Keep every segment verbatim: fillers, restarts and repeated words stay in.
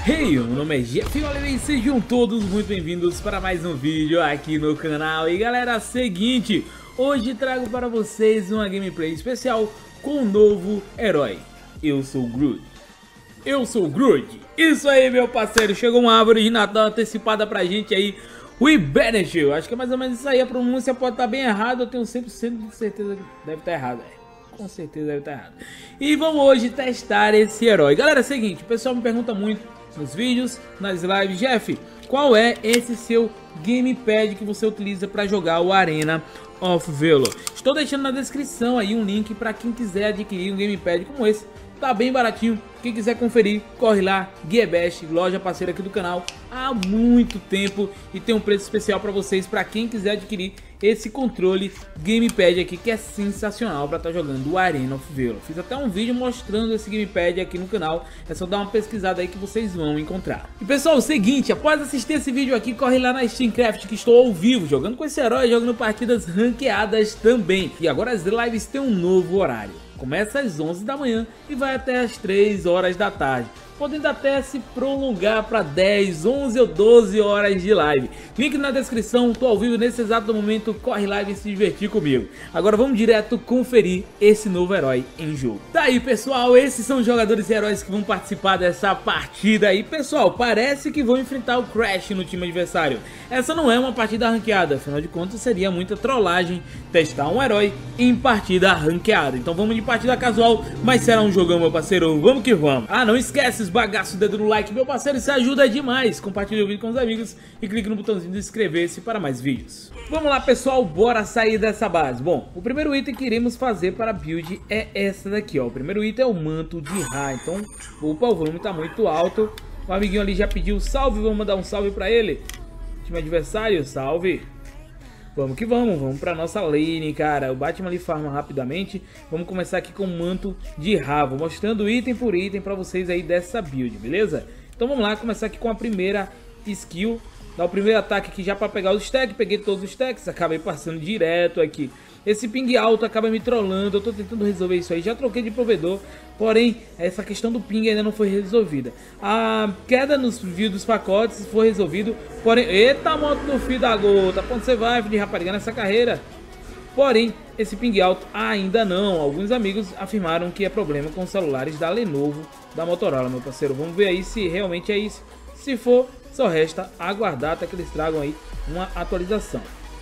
Hey, meu nome é Jeff Oliveira e sejam todos muito bem-vindos para mais um vídeo aqui no canal. E galera, seguinte, hoje trago para vocês uma gameplay especial com um novo herói. Eu sou o Groot. Eu sou o Groot. Isso aí, meu parceiro, chegou uma árvore de Natal antecipada pra gente aí. We banished. Acho que é mais ou menos isso aí, a pronúncia pode estar bem errada, eu tenho cem por cento de certeza que deve estar errada. É. Com certeza deve estar errado. E vamos hoje testar esse herói. Galera, é o seguinte, o pessoal me pergunta muito nos vídeos, nas lives: Jeff, qual é esse seu gamepad que você utiliza para jogar o Arena of Valor? Estou deixando na descrição aí um link para quem quiser adquirir um gamepad como esse. Tá bem baratinho, quem quiser conferir, corre lá, Gearbest, loja parceira aqui do canal há muito tempo, e tem um preço especial para vocês, para quem quiser adquirir esse controle gamepad aqui, que é sensacional para estar tá jogando o Arena of Valor. Fiz até um vídeo mostrando esse gamepad aqui no canal, é só dar uma pesquisada aí que vocês vão encontrar. E pessoal, é o seguinte, após assistir esse vídeo aqui, corre lá na Steamcraft, que estou ao vivo jogando com esse herói, jogando partidas ranqueadas também. E agora as lives têm um novo horário. Começa às onze da manhã e vai até às três horas da tarde, podendo até se prolongar para dez, onze ou doze horas de live. Link na descrição, tô ao vivo nesse exato momento, corre lá e se divertir comigo. Agora vamos direto conferir esse novo herói em jogo. Tá aí, pessoal, esses são os jogadores e heróis que vão participar dessa partida aí. Pessoal, parece que vão enfrentar o Crash no time adversário. Essa não é uma partida ranqueada, afinal de contas seria muita trollagem testar um herói em partida ranqueada. Então vamos de partida casual, mas será um jogão, meu parceiro, vamos que vamos. Ah, não esquece, esbagaça o dedo no like, meu parceiro, isso ajuda demais. Compartilhe o vídeo com os amigos e clique no botãozinho de inscrever-se para mais vídeos. Vamos lá, pessoal, bora sair dessa base. Bom, o primeiro item que iremos fazer para a build é essa daqui, ó. O primeiro item é o manto de Ra. Então, opa, o volume tá muito alto. O amiguinho ali já pediu salve, vamos mandar um salve para ele. Time adversário, salve. Vamos que vamos, vamos pra nossa lane, cara. O Batman ali farma rapidamente. Vamos começar aqui com o manto de Ra, mostrando item por item pra vocês aí dessa build, beleza? Então vamos lá, começar aqui com a primeira skill. Dar o primeiro ataque aqui já pra pegar os stacks. Peguei todos os stacks, acabei passando direto aqui. Esse ping alto acaba me trollando, eu tô tentando resolver isso aí, já troquei de provedor, porém essa questão do ping ainda não foi resolvida. A queda nos views dos pacotes foi resolvido, porém... Eita, moto no fio da gota, pra onde você vai, filho de rapariga, nessa carreira? Porém, esse ping alto ainda não. Alguns amigos afirmaram que é problema com os celulares da Lenovo, da Motorola, meu parceiro. Vamos ver aí se realmente é isso. Se for, só resta aguardar até que eles tragam aí uma atualização.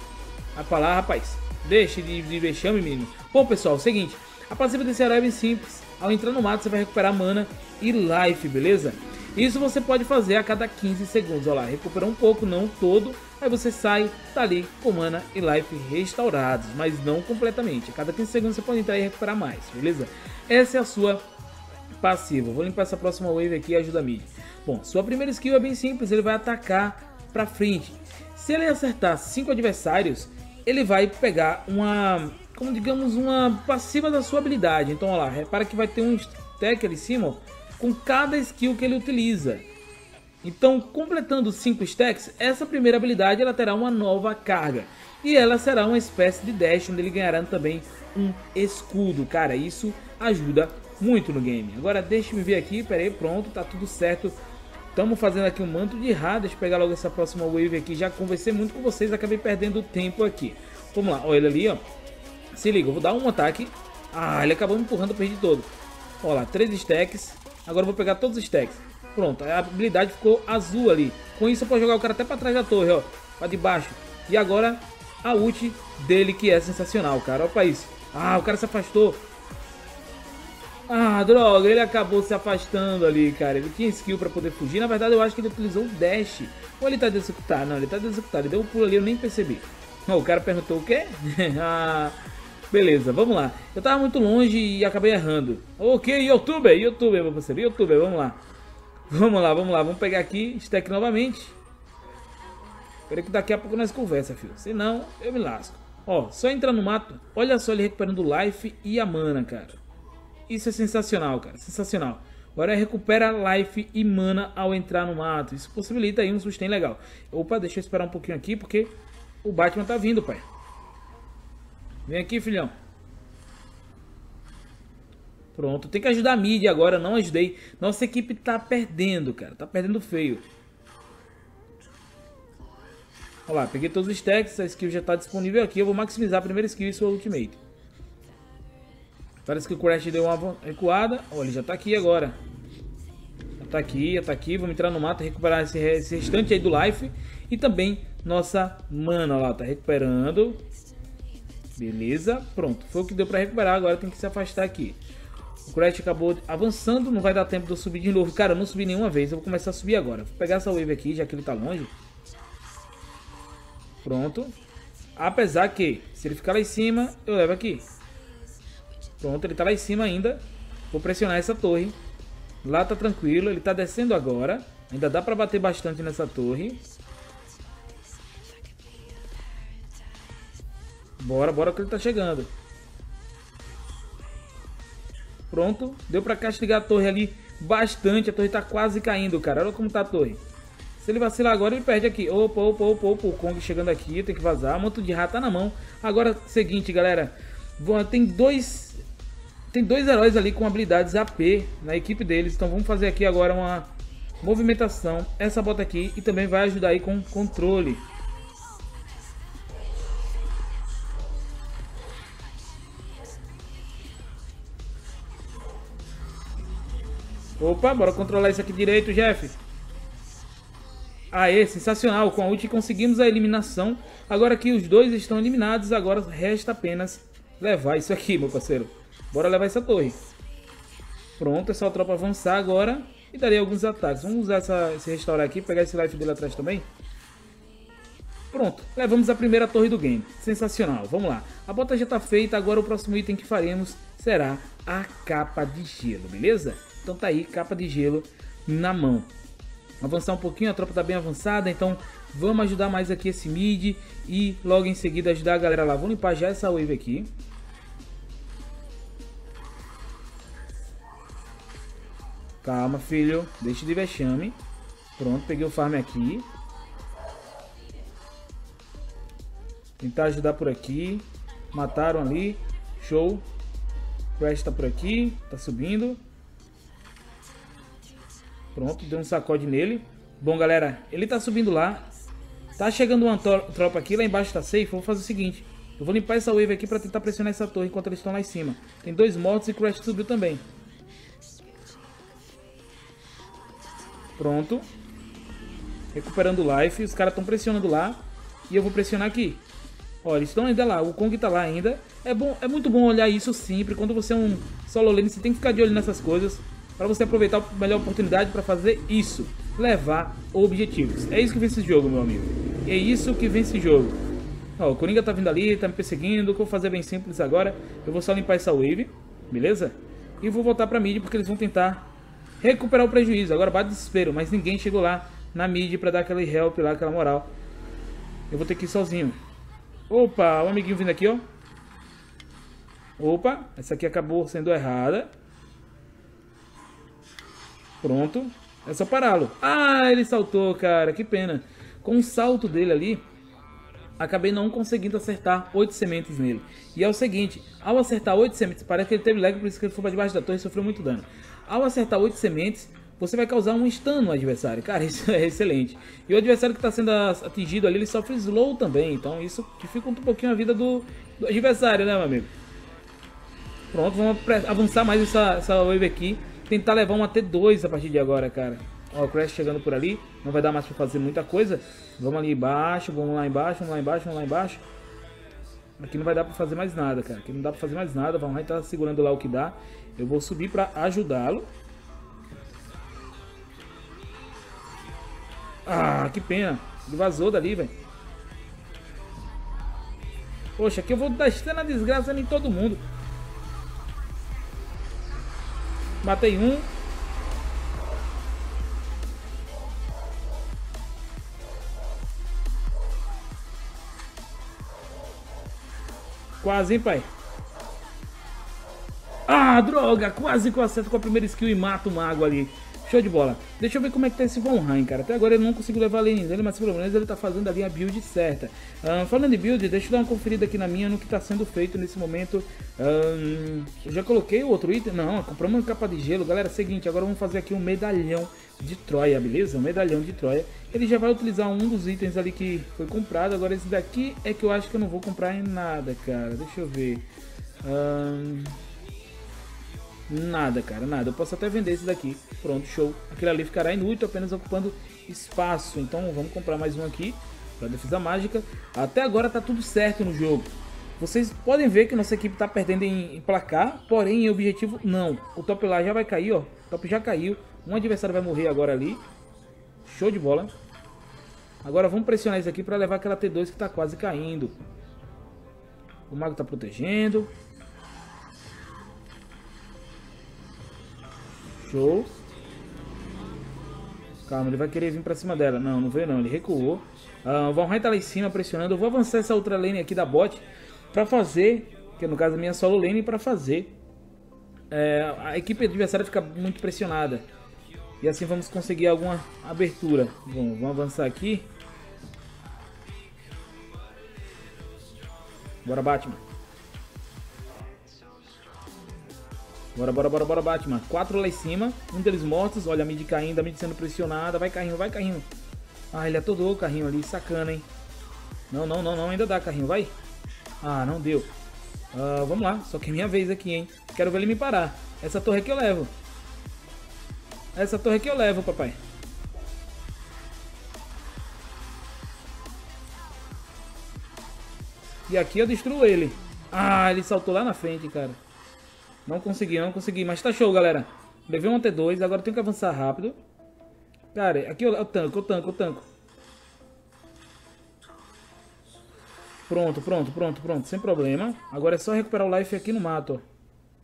Vai pra lá, rapaz. Deixe de, de vexame, menino. Bom, pessoal, é o seguinte. A passiva desse herói é bem simples. Ao entrar no mato, você vai recuperar mana e life, beleza? Isso você pode fazer a cada quinze segundos. Olha lá, recuperar um pouco, não todo. Aí você sai, tá ali com mana e life restaurados, mas não completamente. A cada quinze segundos você pode entrar e recuperar mais, beleza? Essa é a sua passiva. Vou limpar essa próxima wave aqui e ajuda a mid. Bom, sua primeira skill é bem simples. Ele vai atacar pra frente. Se ele acertar cinco adversários, ele vai pegar uma, como digamos, uma passiva da sua habilidade. Então, olha lá, repara que vai ter um stack ali em cima, ó, com cada skill que ele utiliza. Então, completando cinco stacks, essa primeira habilidade ela terá uma nova carga. E ela será uma espécie de dash, onde ele ganhará também um escudo. Cara, isso ajuda muito no game. Agora, deixa eu ver aqui, peraí, pronto, tá tudo certo. Estamos fazendo aqui um manto de Ra. Deixa eu pegar logo essa próxima wave aqui. Já conversei muito com vocês, acabei perdendo tempo aqui. Vamos lá, olha ele ali, ó. Se liga, eu vou dar um ataque. Ah, ele acabou me empurrando, eu perdi todo. Olha lá, três stacks. Agora eu vou pegar todos os stacks. Pronto, a habilidade ficou azul ali. Com isso eu posso jogar o cara até para trás da torre, ó. Para debaixo. E agora a ult dele, que é sensacional, cara. Olha pra isso. Ah, o cara se afastou. Ah, droga, ele acabou se afastando ali, cara. Ele tinha skill pra poder fugir. Na verdade, eu acho que ele utilizou o dash. Ou ele tá desexecutado? Não, ele tá desexecutado. Ele deu um pulo ali, eu nem percebi. Oh, o cara perguntou o quê? Ah, beleza, vamos lá. Eu tava muito longe e acabei errando. Ok, youtuber, youtuber, meu parceiro. Youtuber, vamos lá. Vamos lá, vamos lá. Vamos pegar aqui, stack novamente. Espera que daqui a pouco nós conversa, filho. Senão, eu me lasco. Ó, só entrar no mato. Olha só ele recuperando o life e a mana, cara. Isso é sensacional, cara, sensacional. Agora recupera life e mana ao entrar no mato. Isso possibilita aí um sustain legal. Opa, deixa eu esperar um pouquinho aqui, porque o Batman tá vindo, pai. Vem aqui, filhão. Pronto, tem que ajudar a mid agora, não ajudei. Nossa equipe tá perdendo, cara, tá perdendo feio. Olha lá, peguei todos os stacks, a skill já tá disponível aqui. Eu vou maximizar a primeira skill e sua ultimate. Parece que o Crash deu uma recuada. Olha, ele já tá aqui agora. Já tá aqui, já tá aqui. Vamos entrar no mato e recuperar esse, esse restante aí do life. E também nossa mana, olha lá, tá recuperando. Beleza, pronto. Foi o que deu pra recuperar, agora tem que se afastar aqui. O Crash acabou avançando, não vai dar tempo de eu subir de novo. Cara, eu não subi nenhuma vez, eu vou começar a subir agora. Vou pegar essa wave aqui, já que ele tá longe. Pronto. Apesar que, se ele ficar lá em cima, eu levo aqui. Pronto, ele tá lá em cima ainda. Vou pressionar essa torre. Lá tá tranquilo, ele tá descendo agora. Ainda dá pra bater bastante nessa torre. Bora, bora que ele tá chegando. Pronto, deu pra castigar a torre ali bastante. A torre tá quase caindo, cara. Olha como tá a torre. Se ele vacilar agora, ele perde aqui. Opa, opa, opa, opa. O Kong chegando aqui, tem que vazar. Manto de rato tá na mão. Agora, seguinte, galera. Tem dois... Tem dois heróis ali com habilidades A P na equipe deles. Então vamos fazer aqui agora uma movimentação. Essa bota aqui e também vai ajudar aí com controle. Opa, bora controlar isso aqui direito, Jeff. Aê, sensacional. Com a ult conseguimos a eliminação. Agora que os dois estão eliminados, agora resta apenas levar isso aqui, meu parceiro. Bora levar essa torre. Pronto, é só a tropa avançar agora e darei alguns ataques. Vamos usar essa, esse restaurar aqui, pegar esse life dele atrás também. Pronto, levamos a primeira torre do game. Sensacional, vamos lá. A bota já está feita, agora o próximo item que faremos será a capa de gelo, beleza? Então tá aí, capa de gelo na mão. Avançar um pouquinho, a tropa tá bem avançada, então vamos ajudar mais aqui esse mid e logo em seguida ajudar a galera lá. Vou limpar já essa wave aqui. Calma, filho, deixa de vexame. Pronto, peguei o farm aqui. Tentar ajudar por aqui. Mataram ali, show. Crash tá por aqui, tá subindo. Pronto, deu um sacode nele. Bom, galera, ele tá subindo lá. Tá chegando uma tropa aqui, lá embaixo tá safe. Vou fazer o seguinte, eu vou limpar essa wave aqui pra tentar pressionar essa torre enquanto eles estão lá em cima. Tem dois mortos e Crash subiu também. Pronto. Recuperando life, os caras estão pressionando lá. E eu vou pressionar aqui. Olha, eles estão ainda lá, o Kong tá lá ainda. É, bom, é muito bom olhar isso sempre. Quando você é um solo lane, você tem que ficar de olho nessas coisas. Para você aproveitar a melhor oportunidade para fazer isso. Levar objetivos. É isso que vence esse jogo, meu amigo. É isso que vence esse jogo. Ó, o Coringa tá vindo ali, tá me perseguindo. O que eu vou fazer bem simples agora. Eu vou só limpar essa wave. Beleza? E vou voltar pra mid porque eles vão tentar recuperar o prejuízo. Agora bate desespero, mas ninguém chegou lá na mid para dar aquele help lá, aquela moral. Eu vou ter que ir sozinho. Opa, o um amiguinho vindo aqui, ó. Opa, essa aqui acabou sendo errada. Pronto, é só pará-lo. Ah, ele saltou, cara, que pena. Com o salto dele ali, acabei não conseguindo acertar oito sementes nele. E é o seguinte, ao acertar oito sementes, parece que ele teve lag, por isso que ele foi para debaixo da torre e sofreu muito dano. Ao acertar oito sementes, você vai causar um stun no adversário. Cara, isso é excelente. E o adversário que está sendo atingido ali, ele sofre slow também. Então isso dificulta um pouquinho a vida do, do adversário, né, meu amigo? Pronto, vamos avançar mais essa, essa wave aqui. Tentar levar uma T dois a partir de agora, cara. Ó, o Crash chegando por ali. Não vai dar mais pra fazer muita coisa. Vamos ali embaixo, vamos lá embaixo, vamos lá embaixo, vamos lá embaixo. Aqui não vai dar pra fazer mais nada, cara. Aqui não dá pra fazer mais nada. Vamos lá e tá segurando lá o que dá. Eu vou subir pra ajudá-lo. Ah, que pena. Ele vazou dali, velho. Poxa, aqui eu vou dar extrema desgraça em todo mundo. Matei um. Quase, hein, pai? Ah, droga! Quase que eu acerto com a primeira skill e mato o mago ali. Show de bola. Deixa eu ver como é que tá esse Von Heim, cara. Até agora eu não consigo levar a lane dele, mas pelo menos ele tá fazendo ali a build certa. Uh, falando em build, deixa eu dar uma conferida aqui na minha, no que tá sendo feito nesse momento. Uh, eu já coloquei o outro item? Não, compramos uma capa de gelo. Galera, seguinte, agora vamos fazer aqui um medalhão de Troia, beleza? Um medalhão de Troia. Ele já vai utilizar um dos itens ali que foi comprado. Agora esse daqui é que eu acho que eu não vou comprar em nada, cara. Deixa eu ver. Uh... Nada, cara, nada. Eu posso até vender esse daqui. Pronto, show. Aquele ali ficará inútil, apenas ocupando espaço. Então vamos comprar mais um aqui para defesa mágica. Até agora tá tudo certo no jogo. Vocês podem ver que nossa equipe tá perdendo em, em placar, porém em objetivo não. O top lá já vai cair, ó. O top já caiu. Um adversário vai morrer agora ali. Show de bola. Agora vamos pressionar isso aqui para levar aquela T dois que tá quase caindo. O mago tá protegendo. Show. Calma, ele vai querer vir pra cima dela. Não, não veio não, ele recuou. uh, O Von Heim tá lá em cima pressionando. Eu vou avançar essa outra lane aqui da bot pra fazer, que no caso a minha solo lane, pra fazer é, a equipe adversária ficar muito pressionada. E assim vamos conseguir alguma abertura. Bom, vamos avançar aqui. Bora, Batman. Bora, bora, bora, bora, Batman. Quatro lá em cima. Um deles mortos. Olha a mid caindo, a mid sendo pressionada. Vai, carrinho, vai, carrinho. Ah, ele atodou o carrinho ali. Sacana, hein? Não, não, não, não. Ainda dá, carrinho. Vai. Ah, não deu. Uh, vamos lá. Só que é minha vez aqui, hein? Quero ver ele me parar. Essa torre aqui eu levo. Essa torre aqui eu levo, papai. E aqui eu destruo ele. Ah, ele saltou lá na frente, cara. Não consegui, não consegui, mas tá show, galera. Levei um T dois, agora tenho que avançar rápido. Cara, aqui eu, eu tanco, eu tanco, eu tanco. Pronto, pronto, pronto, pronto, sem problema. Agora é só recuperar o life aqui no mato, ó.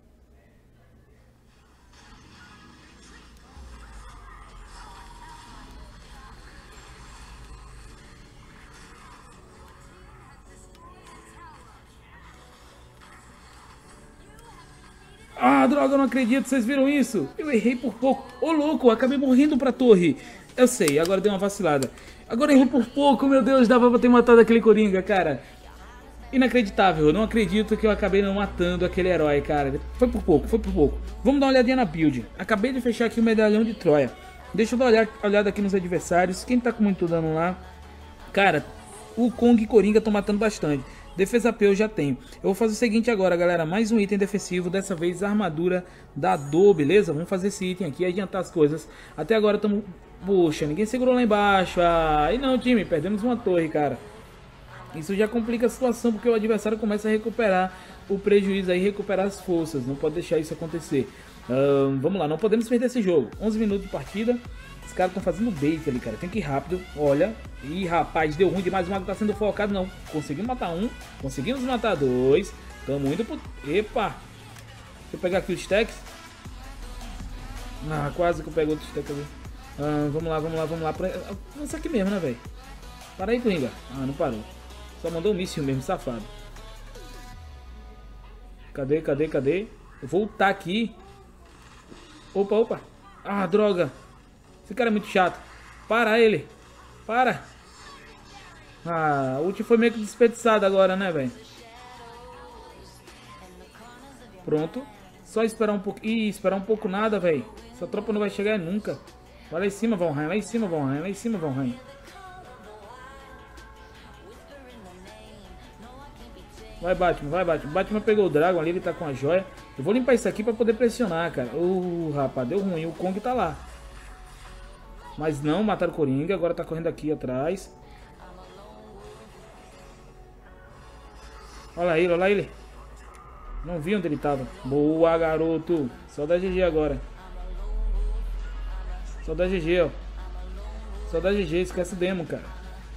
Ah, droga, eu não acredito, vocês viram isso? Eu errei por pouco. Ô, louco, eu acabei morrendo pra torre. Eu sei, agora deu uma vacilada. Agora errei por pouco, meu Deus, dava pra ter matado aquele Coringa, cara. Inacreditável, eu não acredito que eu acabei não matando aquele herói, cara. Foi por pouco, foi por pouco. Vamos dar uma olhadinha na build. Acabei de fechar aqui o medalhão de Troia. Deixa eu dar uma olhada aqui nos adversários. Quem tá com muito dano lá? Cara, o Kong e Coringa estão matando bastante. Defesa P eu já tenho. Eu vou fazer o seguinte agora, galera. Mais um item defensivo. Dessa vez a armadura da dor, beleza? Vamos fazer esse item aqui e adiantar as coisas. Até agora estamos... Poxa, ninguém segurou lá embaixo. Ah, e não, time. Perdemos uma torre, cara. Isso já complica a situação, porque o adversário começa a recuperar o prejuízo aí, recuperar as forças. Não pode deixar isso acontecer. Um, vamos lá, não podemos perder esse jogo. onze minutos de partida. Os caras estão fazendo bait ali, cara. Tem que ir rápido. Olha. Ih, rapaz, deu ruim demais. O mago tá sendo focado, não. Conseguimos matar um. Conseguimos matar dois. Tamo indo pro... Epa. Deixa eu pegar aqui os stacks. Ah, quase que eu pego outro stack ali. Ah, vamos lá, vamos lá, vamos lá. Vamos aqui mesmo, né, velho? Para aí, Coringa. Ah, não parou. Só mandou um míssil mesmo, safado. Cadê, cadê, cadê? Eu vou voltar aqui. Opa, opa. Ah, droga. Esse cara é muito chato. Para ele. Para. Ah, o ult foi meio que desperdiçado agora, né, velho? Pronto. Só esperar um pouco. Ih, esperar um pouco nada, velho. Essa tropa não vai chegar nunca. Vai lá em cima, Von Heim. Lá em cima, Von Heim. Lá em cima, Von Heim. Vai, Batman, vai, Batman. Batman pegou o Dragon ali, ele tá com a joia. Eu vou limpar isso aqui pra poder pressionar, cara. Uh, rapaz, deu ruim. O Kong tá lá. Mas não, mataram o Coringa. Agora tá correndo aqui atrás. Olha ele, olha ele. Não vi onde ele tava. Boa, garoto. Só dá G G agora. Só dá G G, ó. Só dá G G, esquece o demo, cara.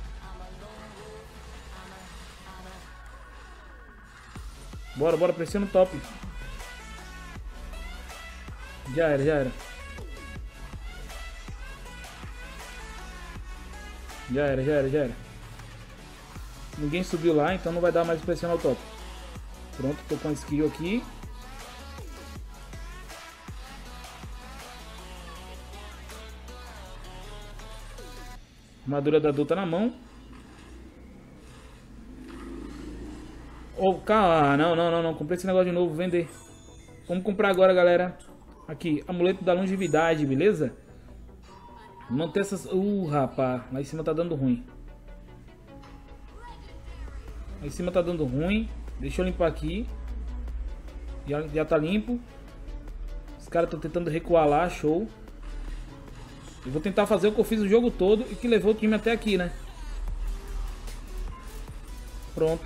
Bora, bora, pressiona o top. Já era, já era. Já era, já era, já era. Ninguém subiu lá, então não vai dar mais pressionar o top. Pronto, tô com a skill aqui. Armadura da Dor tá na mão. Oh, calma. Não, não, não, não. Comprei esse negócio de novo. Vender. Vamos comprar agora, galera. Aqui, amuleto da longevidade, beleza? Manter essas... Uh, rapaz. Lá em cima tá dando ruim. Lá em cima tá dando ruim. Deixa eu limpar aqui. Já, já tá limpo. Os caras estão tentando recuar lá. Show. Eu vou tentar fazer o que eu fiz o jogo todo e que levou o time até aqui, né? Pronto.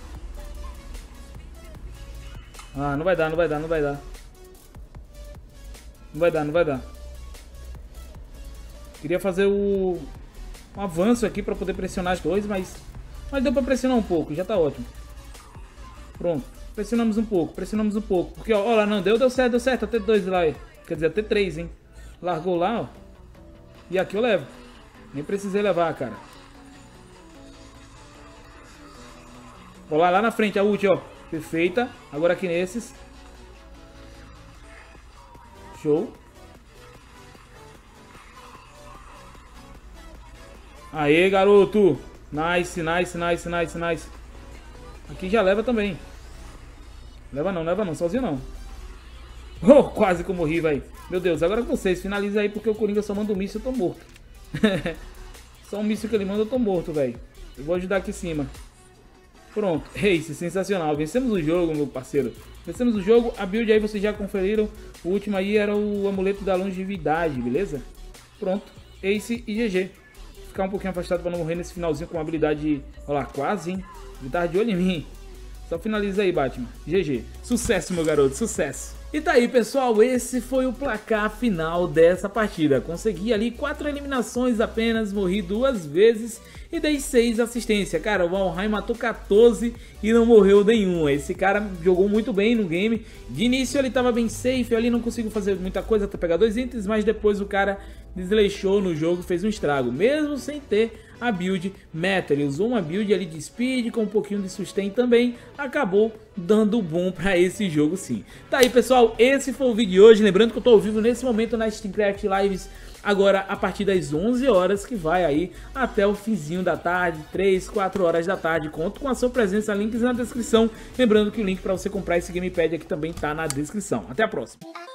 Ah, não vai dar, não vai dar, não vai dar. Não vai dar, não vai dar. Queria fazer o um avanço aqui para poder pressionar as dois, mas mas deu para pressionar um pouco, já tá ótimo. Pronto, pressionamos um pouco, pressionamos um pouco, porque ó, ó lá não deu, deu certo, deu certo, até dois lá, quer dizer até três, hein? Largou lá, ó. E aqui eu levo. Nem precisei levar, cara. Vou lá, lá na frente, a ult, ó. Perfeita. Agora aqui nesses. Show. Aê, garoto. Nice, nice, nice, nice, nice. Aqui já leva também. Leva não, leva não. Sozinho não. Oh, quase que eu morri, velho. Meu Deus, agora com vocês. Finaliza aí porque o Coringa só manda um míssil e eu tô morto. Só um míssil que ele manda eu tô morto, velho. Eu vou ajudar aqui em cima. Pronto, Ace, sensacional. Vencemos o jogo, meu parceiro. Vencemos o jogo. A build aí vocês já conferiram. O último aí era o amuleto da longevidade, beleza? Pronto, Ace e G G. Ficar um pouquinho afastado para não morrer nesse finalzinho com uma habilidade... Olha lá, quase, hein? Ele tava de olho em mim. Só finaliza aí, Batman. G G. Sucesso, meu garoto, sucesso. E tá aí, pessoal, esse foi o placar final dessa partida. Consegui ali quatro eliminações apenas, morri duas vezes e dei seis assistências. Cara, o Valheim matou quatorze e não morreu nenhuma. Esse cara jogou muito bem no game. De início ele tava bem safe, ali não consigo fazer muita coisa até pegar dois itens, mas depois o cara desleixou no jogo, fez um estrago, mesmo sem ter a build meta. Ele usou uma build ali de speed com um pouquinho de sustain também, acabou dando bom pra esse jogo sim. Tá aí, pessoal, esse foi o vídeo de hoje. Lembrando que eu tô ao vivo nesse momento na Steamcraft Lives, agora a partir das onze horas, que vai aí até o finzinho da tarde, três, quatro horas da tarde. Conto com a sua presença, links na descrição. Lembrando que o link para você comprar esse gamepad aqui também tá na descrição. Até a próxima.